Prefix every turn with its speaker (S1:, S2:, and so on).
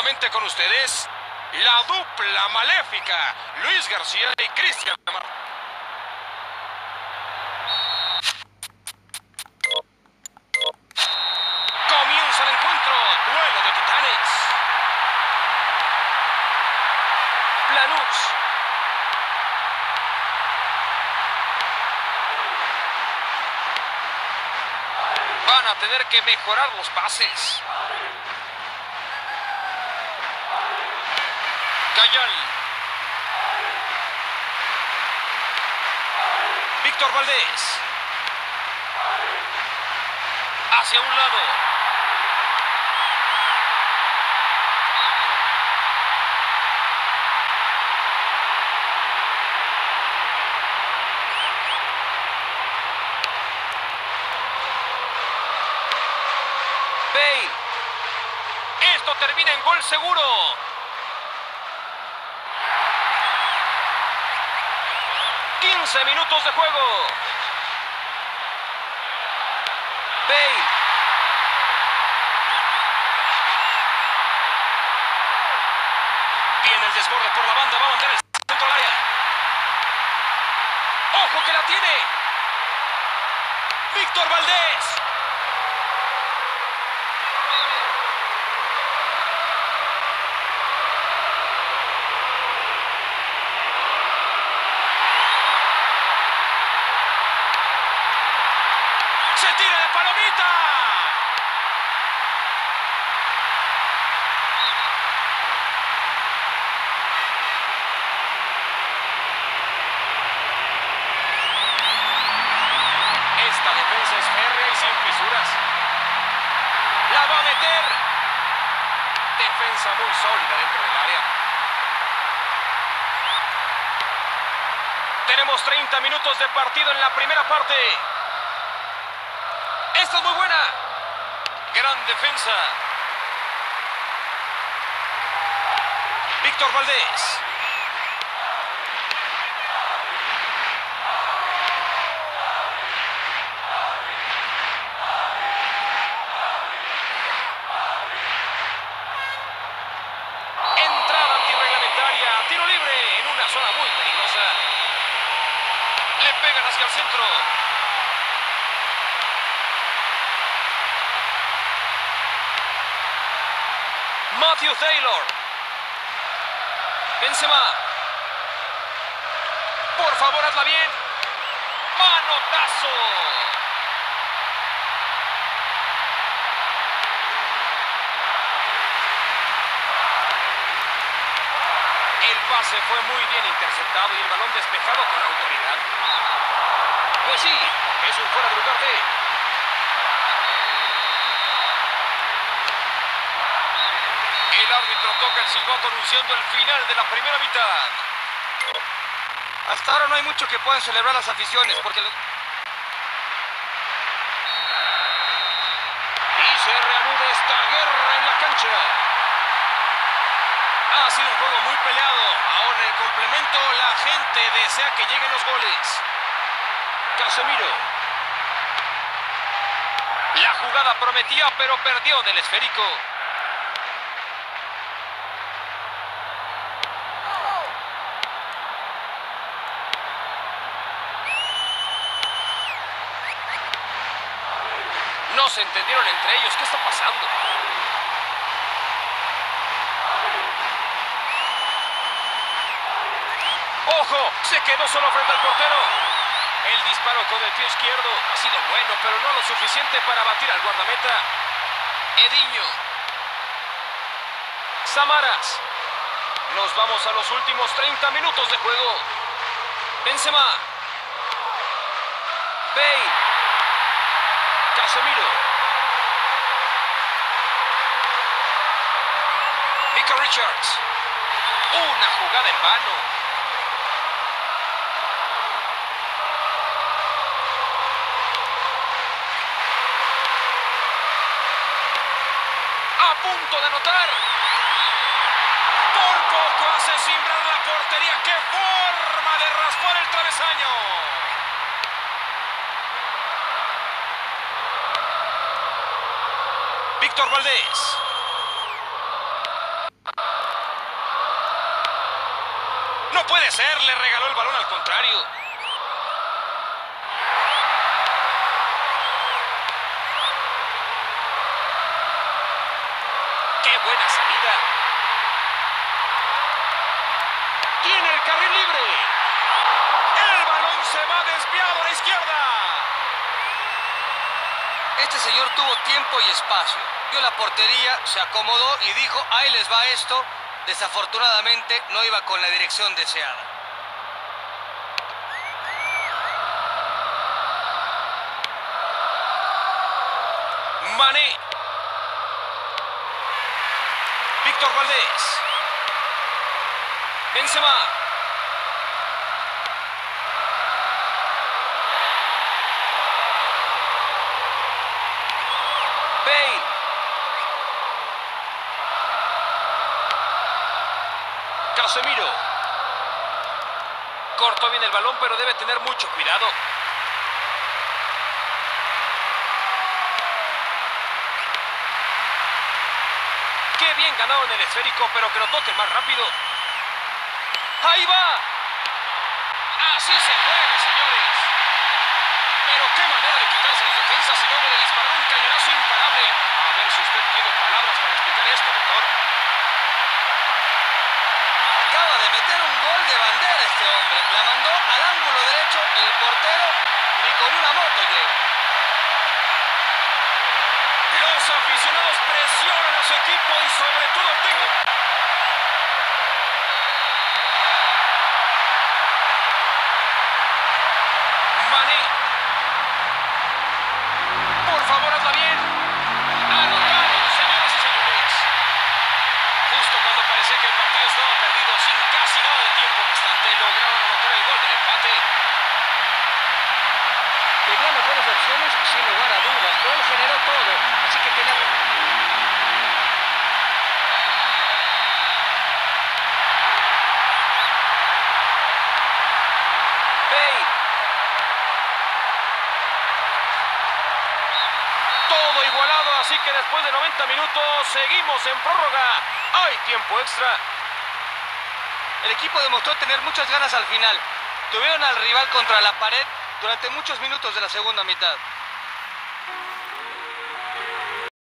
S1: nuevamente con ustedes, la dupla maléfica, Luis García y Cristian Amar. Comienza el encuentro, duelo de titanes. Lanús. Van a tener que mejorar los pases. Gayal. Víctor Valdés. Hacia un lado. Bale. Esto termina en gol seguro. Minutos de juego. Bale. Viene el desborde por la banda, va a mandar el centro al área. ¡Ojo que la tiene! Víctor Valdés. ¡Se tira de palomita! Esta defensa es férrea y sin fisuras. ¡La va a meter! Defensa muy sólida dentro del área. Tenemos 30 minutos de partido en la primera parte. Esta es muy buena. Gran defensa. Víctor Valdés. Entrada antirreglamentaria. Tiro libre en una zona muy peligrosa. Le pegan hacia el centro. Matthew Taylor. Benzema. Por favor, hazla bien. Manotazo. El pase fue muy bien interceptado y el balón despejado con autoridad. Pues sí, es un fuera de lugar de... El árbitro toca el silbato anunciando el final de la primera mitad.
S2: Hasta ahora no hay mucho que puedan celebrar las aficiones porque...
S1: Y se reanuda esta guerra en la cancha. Ha sido un juego muy peleado. Ahora en el complemento la gente desea que lleguen los goles. Casemiro. La jugada prometía pero perdió del esférico. No se entendieron entre ellos. ¿Qué está pasando? ¡Ojo! Se quedó solo frente al portero. El disparo con el pie izquierdo ha sido bueno, pero no lo suficiente para batir al guardameta. Ediño. Samaras. Nos vamos a los últimos 30 minutos de juego. Benzema. Bale. Casemiro. Nico Richards. Una jugada en vano. A punto de anotar. Por poco hace cimbrar la portería. ¡Qué forma de raspar el travesaño! Víctor Valdés. hacer, le regaló el balón al contrario. ¡Qué buena salida! Tiene el carril libre. El balón se va desviado a la izquierda.
S2: Este señor tuvo tiempo y espacio. Vio la portería, se acomodó y dijo, ahí les va esto. Desafortunadamente no iba con la dirección deseada.
S1: Mané. Víctor Valdés. Benzema. Bale. Casemiro. Cortó bien el balón, pero debe tener mucho cuidado. Qué bien ganado en el esférico, pero que lo toque más rápido. ¡Ahí va! Así se juega, señores. Pero qué manera de quitarse las defensas y luego de disparar un cañonazo imparable. A ver si usted tiene palabras para explicar esto, doctor.
S2: Acaba de meter un gol de bandera este hombre. La mandó al ángulo derecho, el portero ni con una moto llega.
S1: Los aficionados presionan a su equipo y sobre todo al técnico. Mané. Por favor, hazla bien. Anotaron, señoras y señores. Justo cuando parecía que el partido estaba perdido, sin casi nada de tiempo restante, lograron anotar el gol del empate.
S2: Tenía mejores opciones sin lugar a dudas, pero él generó todo, así que tenía...
S1: Bale. Todo igualado, así que después de 90 minutos seguimos en prórroga. Hay tiempo extra.
S2: El equipo demostró tener muchas ganas al final. Tuvieron al rival contra la pared durante muchos minutos de la segunda mitad.